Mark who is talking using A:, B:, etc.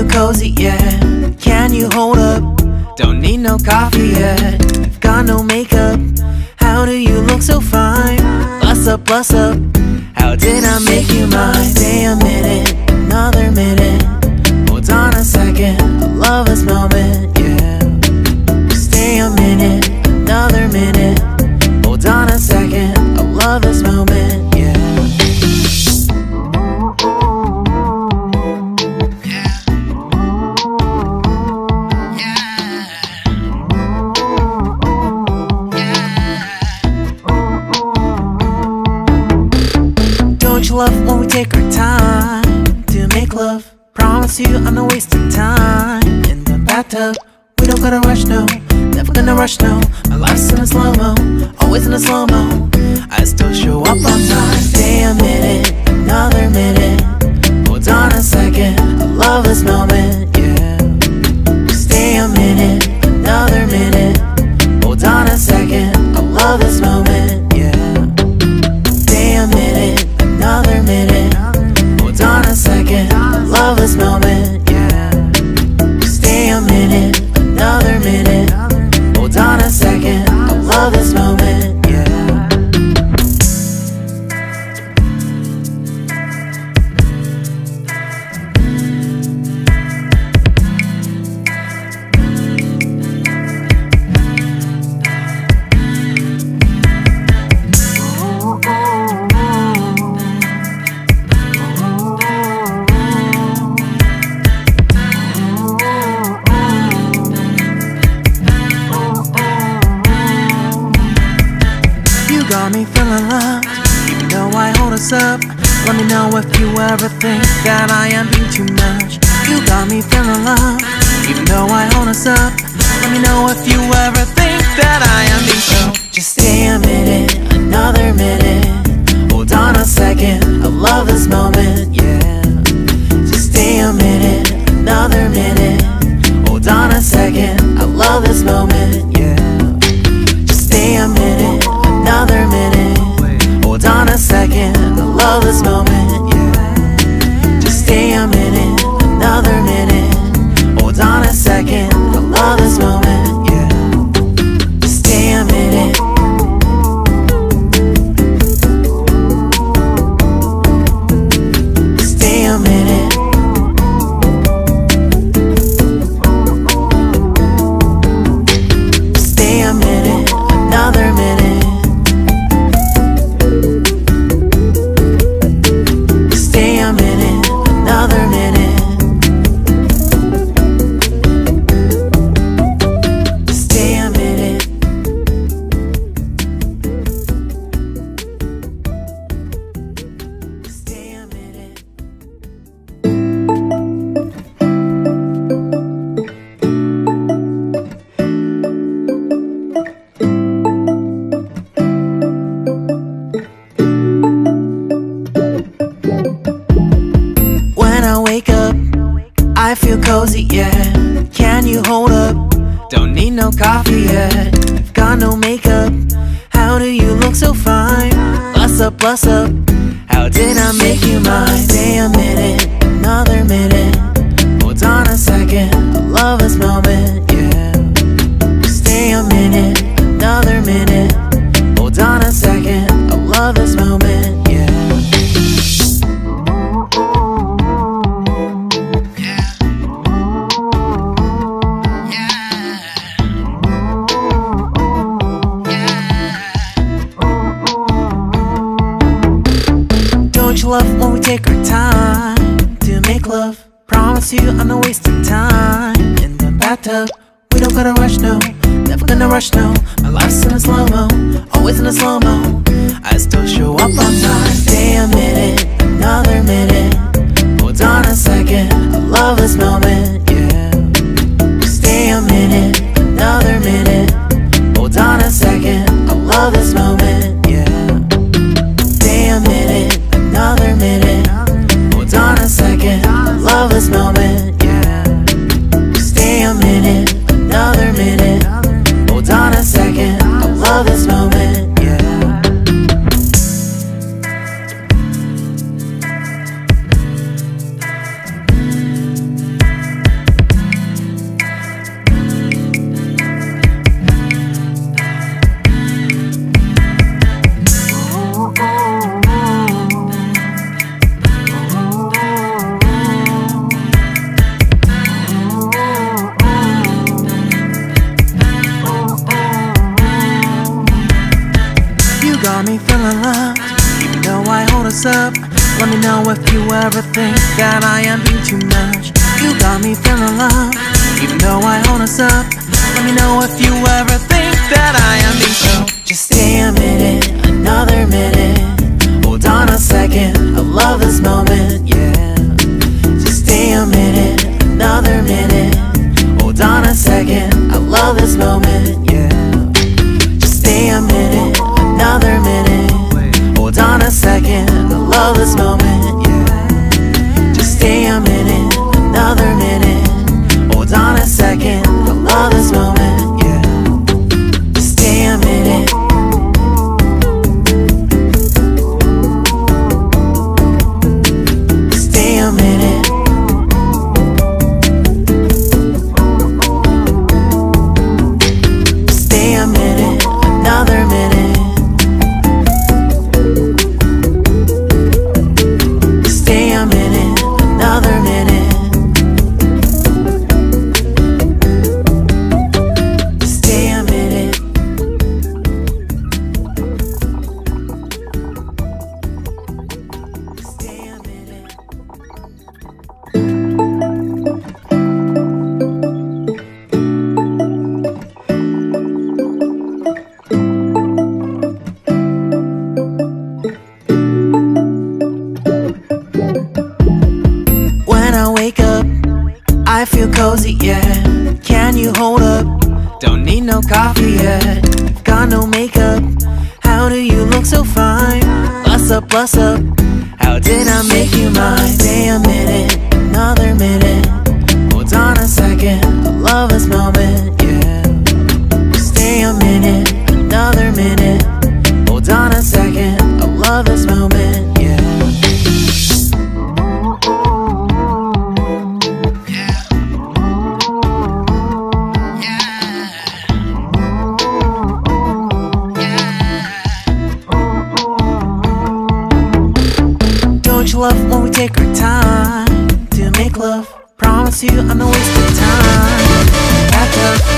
A: cozy, yeah. Can you hold up? Don't need no coffee yet. Got no makeup. How do you look so fine? Bust up, bust up. How did I make you mine? Stay a minute, another minute. Hold on a second, I love this moment, yeah. Stay a minute, another minute. Hold on a second, I love this moment, yeah. Don't you love when we take our time to make love? Promise you I'm not wasting time in the bathtub. We don't gotta rush, no. Never gonna rush, no. My life's in a slow-mo, always in a slow-mo. I still show up on time. Stay a minute, another minute. Hold on a second, I love this moment, yeah. Stay a minute, another minute. Hold on a second, I love this moment, yeah. Stay a minute, another minute. Hold on a second, I love this moment, yeah. Stay a minute, another minute. Hold on a second, I love this moment, yeah. Got me feeling loved, even though I hold us up. Let me know if you ever think that I am being too much. You got me feeling loved, even though I hold us up. Let me know if you ever think that I am being so. Just stay a minute, another minute. Hold on a second, I love this moment, yeah. Just stay a minute, another minute. Hold on a second, I love this moment, yeah. Just stay a minute, another minute. Hold on a second, I love this moment, yeah. Just stay a minute, another minute. Hold on a second, I love this moment, yeah. Just stay a minute. Stay a minute. Stay a minute, another minute. Stay a minute, another minute. Stay a minute. Stay a minute. When I wake up, I feel cozy, yeah. Can you hold up? Don't need no coffee yet. Got no makeup. How do you look so fine? Bust up, bust up. How did I make you mine? Stay a minute, another minute. Hold on a second, I love this moment, yeah. Stay a minute, another minute. Hold on a second, I love this moment, yeah. Don't you love when we take our time to make love? Promise you I'm not wasting time in the bathtub. We don't gotta rush, no. Never gonna rush, no. My life's in a slow-mo, always in a slow-mo. I still show up on time. Stay a minute, another minute. Hold on a second, I love this moment, yeah. Stay a minute, another minute. Hold on a second, I love this moment, yeah. Stay a minute, another minute. Hold on a second, I love this moment, yeah. Stay a minute, another minute. Hold on a second, I love this moment, yeah. us up. Let me know if you ever think that I am being too much. You got me feeling love, even though I hold us up. Let me know if you ever think that I am being so. Just stay a minute, another minute. Hold on a second, I love this moment, yeah. Just stay a minute, another minute. Hold on a second, I love this moment, yeah. Just stay a minute, another minute. Hold on a second, I love this moment, yeah. Just stay a minute, another minute. Hold on a second, I love this moment, yeah. Just stay a minute. Stay a minute. Stay a minute, another minute. Stay a minute, another minute. Stay a minute. Stay a minute. When I wake up, I feel cozy, yeah. Can you hold up? Don't need no coffee yet. Got no makeup. How do you look so fine? Bust up, bust up. How did I make you mine? Stay a minute, another minute. Hold on a second, I love this moment, yeah. Stay a minute, another minute. Hold on a second, I love this moment, yeah. Don't you love when we take our time to make love? Promise you I'm not wasting time. Back up.